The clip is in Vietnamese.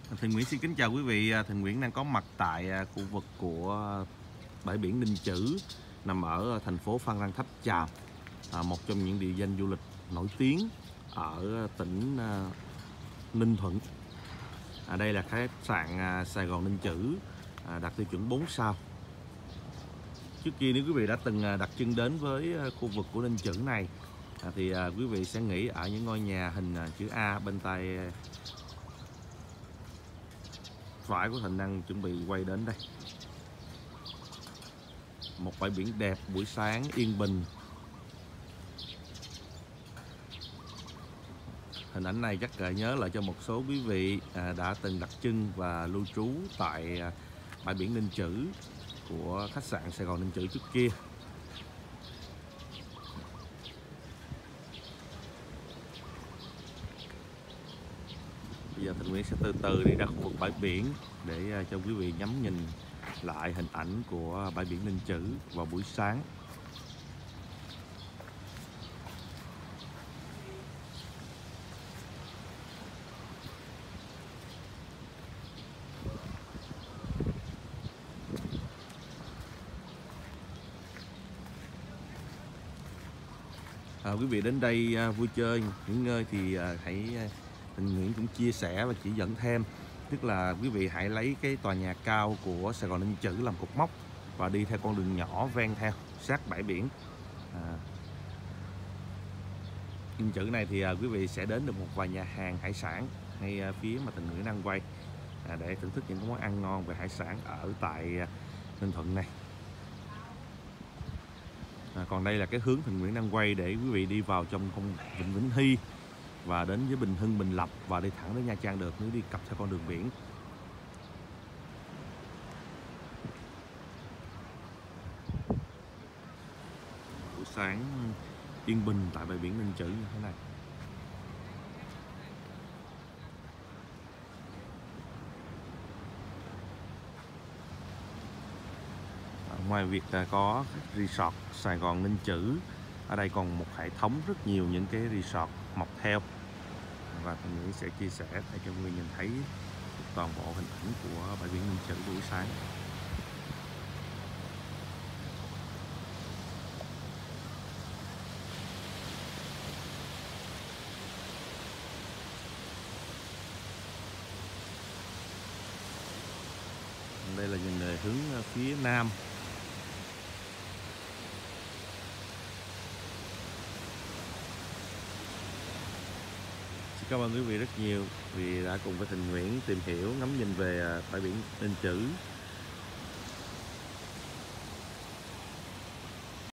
Thiện Nguyễn xin kính chào quý vị. Thiện Nguyễn đang có mặt tại khu vực của bãi biển Ninh Chữ, nằm ở thành phố Phan Rang Tháp Chàm, một trong những địa danh du lịch nổi tiếng ở tỉnh Ninh Thuận. Đây là khách sạn Sài Gòn Ninh Chữ, đạt tiêu chuẩn 4 sao. Trước kia nếu quý vị đã từng đặt chân đến với khu vực của Ninh Chữ này thì quý vị sẽ nghĩ ở những ngôi nhà hình chữ A bên tay phải của Thành đang chuẩn bị quay đến đây. Một bãi biển đẹp, buổi sáng yên bình. Hình ảnh này chắc gợi nhớ lại cho một số quý vị đã từng đặt chân và lưu trú tại bãi biển Ninh Chữ của khách sạn Sài Gòn Ninh Chữ trước kia. Bây giờ Thành Nguyễn sẽ từ từ đi ra khu vực bãi biển để cho quý vị ngắm nhìn lại hình ảnh của bãi biển Ninh Chữ vào buổi sáng. Quý vị đến đây vui chơi, nghỉ ngơi thì hãy Thành Nguyễn cũng chia sẻ và chỉ dẫn thêm, tức là quý vị hãy lấy cái tòa nhà cao của Sài Gòn Ninh Chữ làm cột mốc và đi theo con đường nhỏ ven theo sát bãi biển Ninh Chữ này thì quý vị sẽ đến được một vài nhà hàng hải sản ngay phía mà Thành Nguyễn đang quay để thưởng thức những món ăn ngon về hải sản ở tại Ninh Thuận này. Còn đây là cái hướng Thành Nguyễn đang quay để quý vị đi vào trong con vịnh Vĩnh Hy và đến với Bình Hưng, Bình Lập và đi thẳng đến Nha Trang được nếu đi cặp theo con đường biển. Buổi sáng yên bình tại bãi biển Ninh Chữ như thế này. Ngoài việc có resort Sài Gòn Ninh Chữ, ở đây còn một hệ thống rất nhiều những cái resort mọc theo, và Thành Nguyễn sẽ chia sẻ để cho quý vị nhìn thấy toàn bộ hình ảnh của bãi biển Ninh Chữ buổi sáng. Đây là nhìn về hướng phía nam. Cảm ơn quý vị rất nhiều vì đã cùng với Thành Nguyễn tìm hiểu, ngắm nhìn về bãi biển Ninh Chữ.